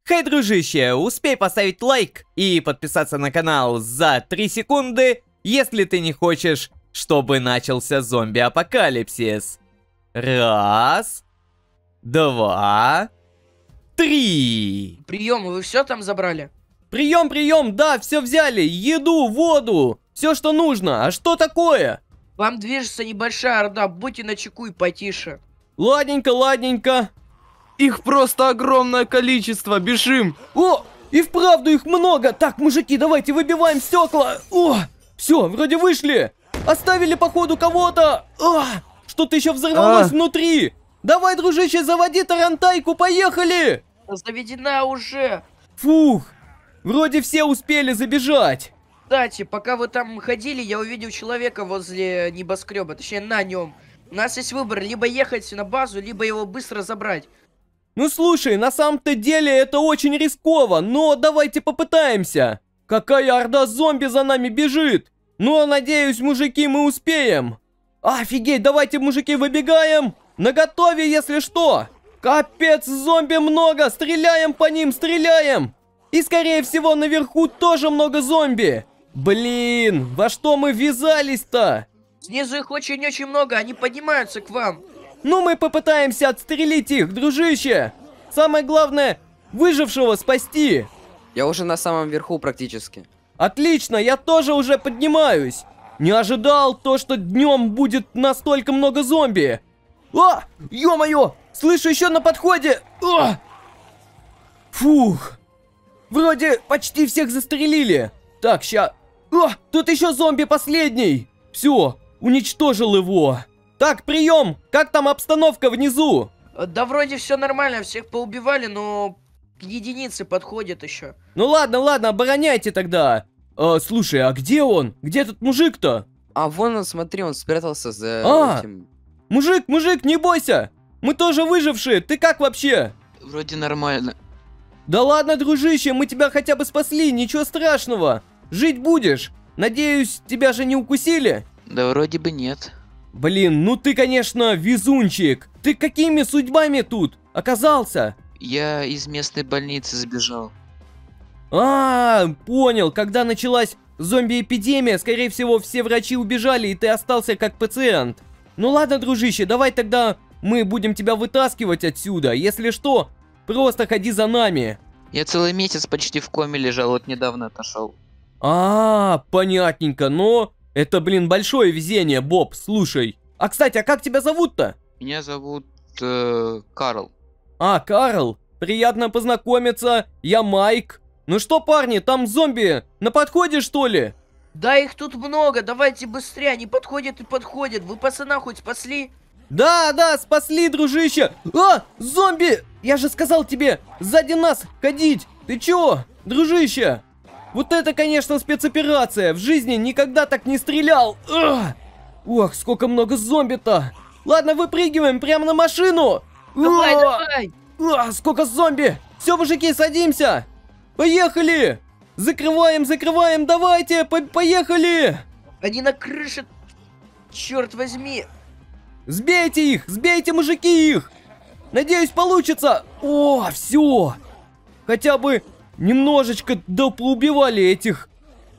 Хей, дружище, успей поставить лайк и подписаться на канал за 3 секунды, если ты не хочешь, чтобы начался зомби-апокалипсис. Раз, два, три. Прием, вы все там забрали? Прием, прием, да, все взяли. Еду, воду, все, что нужно. А что такое? Вам движется небольшая орда, будьте начеку и потише. Ладненько, ладненько. Их просто огромное количество, бежим! О, и вправду их много. Так, мужики, давайте выбиваем стекла. О, все, вроде вышли. Оставили, походу, кого-то. Что-то еще взорвалось внутри. Давай, дружище, заводи тарантайку, поехали. Заведена уже. Фух, вроде все успели забежать. Кстати, пока вы там ходили, я увидел человека возле небоскреба, точнее на нем. У нас есть выбор, либо ехать на базу, либо его быстро забрать. Ну слушай, на самом-то деле это очень рисково, но давайте попытаемся. Какая орда зомби за нами бежит. Но надеюсь, мужики, мы успеем. Офигеть, давайте, мужики, выбегаем. Наготове, если что. Капец, зомби много, стреляем по ним, стреляем. И скорее всего наверху тоже много зомби. Блин, во что мы ввязались-то? Снизу их очень-очень много, они поднимаются к вам. Ну, мы попытаемся отстрелить их, дружище. Самое главное, выжившего спасти. Я уже на самом верху практически. Отлично, я тоже уже поднимаюсь. Не ожидал то, что днем будет настолько много зомби. А, ё-моё, слышу еще на подходе. Фух, вроде почти всех застрелили. Так, ща. Тут еще зомби последний. Все, уничтожил его. Так, прием! Как там обстановка внизу? Да вроде все нормально, всех поубивали, но единицы подходят еще. Ну ладно, ладно, обороняйте тогда. Слушай, а где он? Где этот мужик-то? А вон он, смотри, он спрятался за этим. Мужик, не бойся! Мы тоже выжившие, ты как вообще? Вроде нормально. Да ладно, дружище, мы тебя хотя бы спасли, ничего страшного. Жить будешь. Надеюсь, тебя же не укусили? Да вроде бы нет. Блин, ну ты, конечно, везунчик. Ты какими судьбами тут оказался? Я из местной больницы сбежал. Понял. Когда началась зомби-эпидемия, скорее всего, все врачи убежали, и ты остался как пациент. Ну ладно, дружище, давай тогда мы будем тебя вытаскивать отсюда. Если что, просто ходи за нами. Я целый месяц почти в коме лежал, вот недавно отошел. Понятненько, но... Это, блин, большое везение, Боб, слушай. А, кстати, а как тебя зовут-то? Меня зовут Карл. Карл, приятно познакомиться, я Майк. Ну что, парни, там зомби на подходе, что ли? Да, их тут много, давайте быстрее, они подходят и подходят. Вы пацана хоть спасли? Да, спасли, дружище. Зомби! Я же сказал тебе, сзади нас ходить. Ты чё, дружище? Вот это, конечно, спецоперация. В жизни никогда так не стрелял. Ох, сколько много зомби-то. Ладно, выпрыгиваем прямо на машину. Давай. Сколько зомби. Все, мужики, садимся. Поехали. Закрываем, давайте, поехали. Они на крыше, черт возьми. Сбейте, мужики, их. Надеюсь, получится. Все. Хотя бы... Немножечко доубивали этих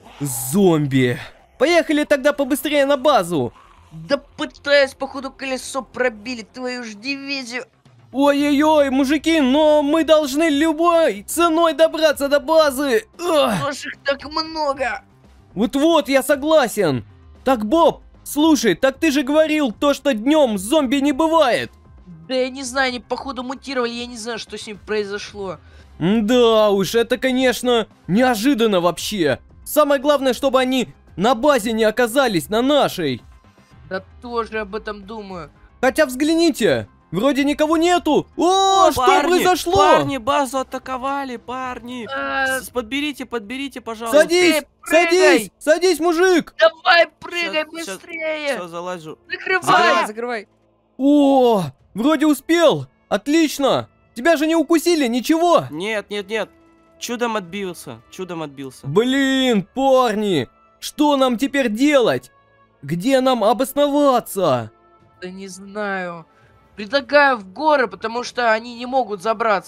зомби. Поехали тогда побыстрее на базу. Да пытаюсь, походу колесо пробили, твою ж дивизию. Ой-ой-ой, мужики, но мы должны любой ценой добраться до базы. Их так много. Вот-вот, я согласен. Так, Боб, слушай, так ты же говорил то, что днем зомби не бывает. Да я не знаю, они походу мутировали, я не знаю, что с ним произошло. Да уж, это, конечно, неожиданно вообще. Самое главное, чтобы они на базе не оказались, на нашей. Да тоже об этом думаю. Хотя взгляните, вроде никого нету. Что произошло? Парни, базу атаковали, парни. Подберите, пожалуйста. Садись, мужик. Давай, прыгай быстрее. Все, залазу. Закрывай. Вроде успел. Отлично. Тебя же не укусили, ничего? Нет. Чудом отбился. Блин, парни, что нам теперь делать? Где нам обосноваться? Да не знаю. Предлагаю в горы, потому что они не могут забраться.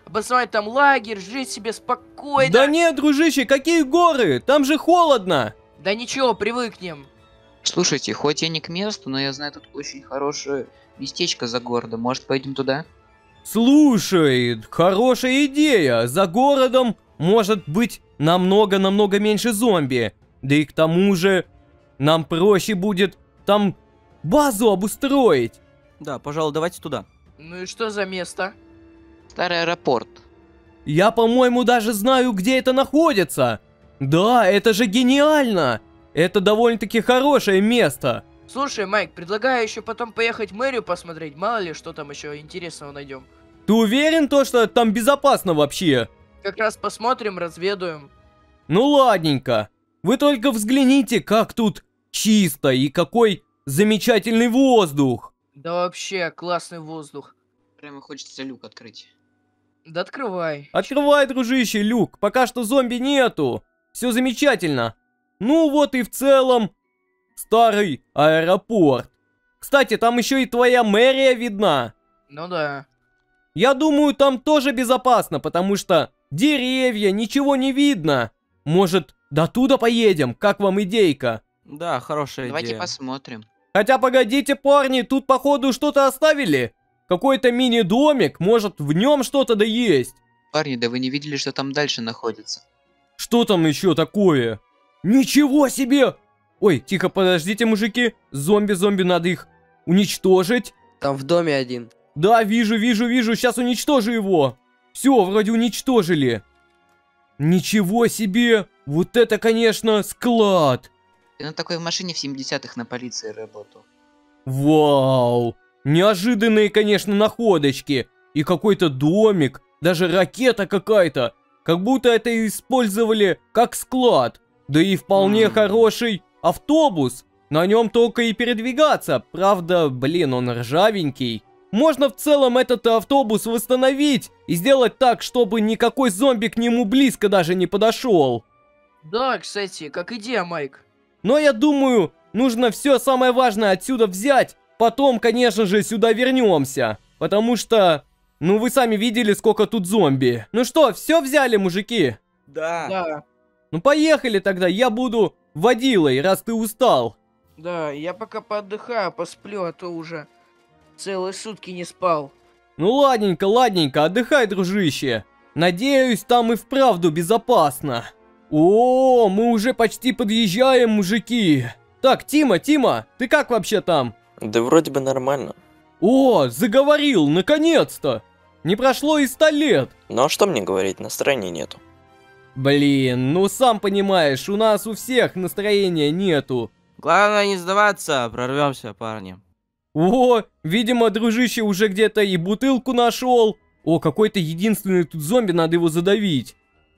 обосновать там лагерь, жить себе спокойно. Да нет, дружище, какие горы? Там же холодно. Да ничего, привыкнем. Слушайте, хоть я не к месту, но я знаю тут очень хорошее местечко за городом. Может, пойдем туда? Слушай, хорошая идея. За городом может быть намного-намного меньше зомби. Да и к тому же нам проще будет там базу обустроить. Да, пожалуй, давайте туда. Ну и что за место? Старый аэропорт. Я, по-моему, даже знаю, где это находится. Да, это же гениально. Это довольно-таки хорошее место. Слушай, Майк, предлагаю еще потом поехать в мэрию посмотреть. Мало ли, что там еще интересного найдем. Ты уверен, что там безопасно вообще? Как раз посмотрим, разведаем. Ну ладненько. Вы только взгляните, как тут чисто и какой замечательный воздух. Да вообще, классный воздух. Прямо хочется люк открыть. Да открывай. Открывай, дружище, люк. Пока что зомби нету. Все замечательно. Ну вот и в целом старый аэропорт. Кстати, там еще и твоя мэрия видна. Ну да. Я думаю, там тоже безопасно, потому что деревья, ничего не видно. Может, до туда поедем? Как вам идейка? Да, хорошая Давайте идея. посмотрим. Хотя, погодите, парни, тут, походу, что-то оставили. Какой-то мини-домик, может, в нем что-то да есть. Парни, да вы не видели, что там дальше находится? Что там еще такое? Ничего себе! Ой, тихо, подождите, мужики. Зомби, надо их уничтожить. Там в доме один. Да, вижу, сейчас уничтожу его. Все, вроде уничтожили. Ничего себе! Вот это, конечно, склад. Я на такой машине в 70-х на полиции работал. Вау! Неожиданные, конечно, находочки. И какой-то домик, даже ракета какая-то. Как будто это использовали как склад. Да и вполне хороший автобус. На нем только и передвигаться. Правда, блин, он ржавенький. Можно в целом этот автобус восстановить и сделать так, чтобы никакой зомби к нему близко даже не подошел. Да, кстати, как идея, Майк. Но я думаю, нужно все самое важное отсюда взять. Потом, конечно же, сюда вернемся. Потому что, ну вы сами видели, сколько тут зомби. Ну что, все взяли, мужики? Да. Да. Ну поехали тогда, я буду водилой, раз ты устал. Да, я пока поотдыхаю, посплю, а то уже целые сутки не спал. Ну ладненько, отдыхай, дружище. Надеюсь, там и вправду безопасно. О, мы уже почти подъезжаем, мужики. Так, Тима, ты как вообще там? Да вроде бы нормально. О, заговорил, наконец-то. Не прошло и 100 лет. Ну а что мне говорить, настроения нету. Блин, ну сам понимаешь, у нас у всех настроения нету. Главное не сдаваться, прорвемся, парни. О, видимо, дружище уже где-то и бутылку нашел. О, какой-то единственный тут зомби, надо его задавить.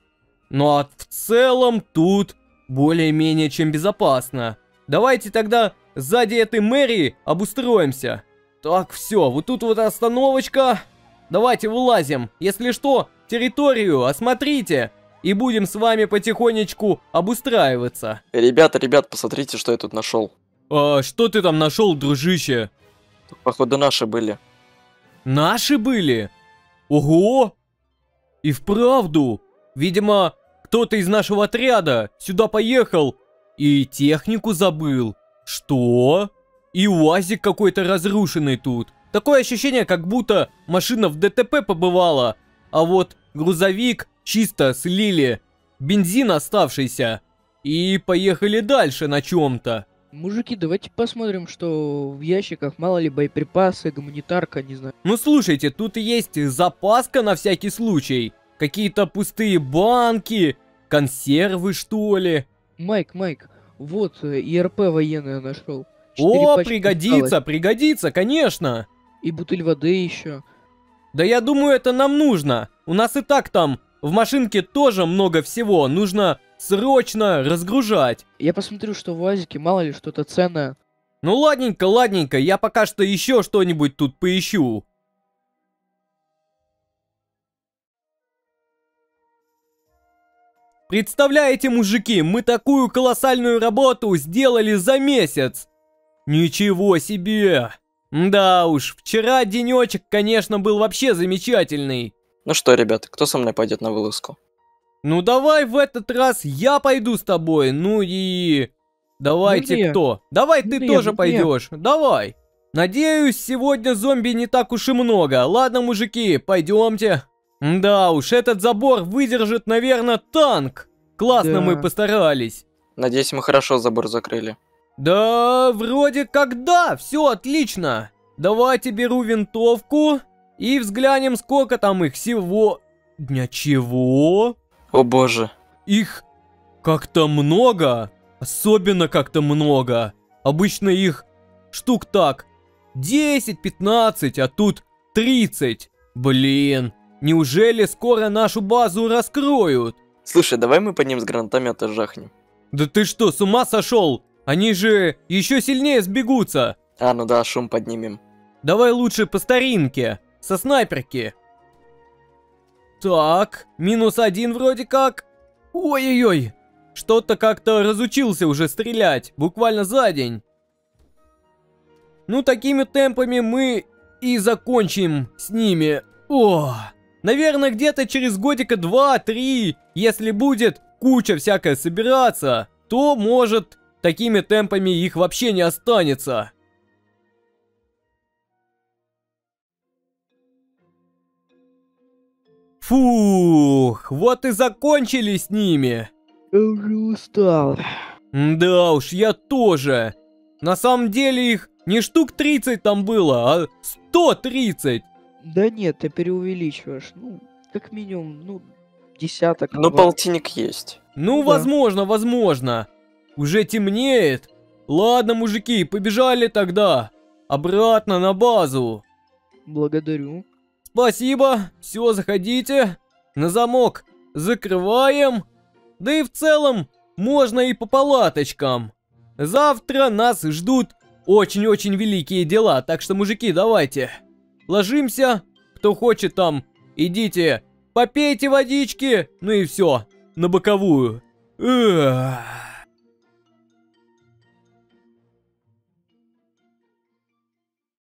Ну а в целом тут более-менее чем безопасно. Давайте тогда сзади этой мэрии обустроимся. Так, все, вот тут вот остановочка. Давайте вылазим. Если что, территорию осмотрите. И будем с вами потихонечку обустраиваться. Ребята, посмотрите, что я тут нашел. А что ты там нашел, дружище? Тут, походу, наши были. Наши были? Ого! И вправду. Видимо, кто-то из нашего отряда сюда поехал и технику забыл. Что? И УАЗик какой-то разрушенный тут. Такое ощущение, как будто машина в ДТП побывала. А вот грузовик чисто слили. Бензин оставшийся. И поехали дальше на чем-то. Мужики, давайте посмотрим, что в ящиках, мало ли боеприпасы, гуманитарка, не знаю. Ну слушайте, тут есть запаска на всякий случай. Какие-то пустые банки, консервы что ли. Майк, вот ИРП военная нашел. О, пригодится, конечно. И бутыль воды еще. Да я думаю, это нам нужно. У нас и так там в машинке тоже много всего. Нужно срочно разгружать. Я посмотрю, что в УАЗике, мало ли что-то ценное. Ну ладненько, я пока что еще что-нибудь тут поищу. Представляете, мужики, мы такую колоссальную работу сделали за месяц. Ничего себе. Да уж, вчера денечек, конечно, был вообще замечательный. Ну что, ребят, кто со мной пойдет на вылазку? Ну давай в этот раз я пойду с тобой. Ну и... Давайте Мне. кто? Давай ты Мне, тоже мне. пойдешь. Давай. Надеюсь, сегодня зомби не так уж и много. Ладно, мужики, пойдемте. Да уж, этот забор выдержит, наверное, танк. Классно Да. мы постарались. Надеюсь, мы хорошо забор закрыли. Да, вроде как да, все отлично. Давайте беру винтовку и взглянем, сколько там их всего. Чего? О боже. Их как-то много. Особенно как-то много. Обычно их штук так 10-15, а тут 30. Блин, неужели скоро нашу базу раскроют? Слушай, давай мы по ним с гранатомета жахнем. Да ты что, с ума сошел? Они же еще сильнее сбегутся. А, ну да, шум поднимем. Давай лучше по старинке, со снайперки. Так, -1 вроде как. Ой-ой-ой, что-то как-то разучился уже стрелять, буквально за день. Ну, такими темпами мы и закончим с ними. О, наверное, где-то через годика 2-3, если будет куча всякая собираться, то, может, такими темпами их вообще не останется. Фух, вот и закончили с ними. Я уже устал. Да уж, я тоже. На самом деле их не штук 30 там было, а 130. Да нет, ты преувеличиваешь. Ну, как минимум, ну, десяток. Ну, два. полтинник есть. Ну, Ну да. возможно, возможно. Уже темнеет. Ладно, мужики, побежали тогда. Обратно на базу. Благодарю. Спасибо, все, заходите. На замок закрываем. Да и в целом можно и по палаточкам. Завтра нас ждут очень-очень великие дела. Так что, мужики, давайте. Ложимся. Кто хочет там, идите, попейте водички. Ну и все, на боковую. Эх.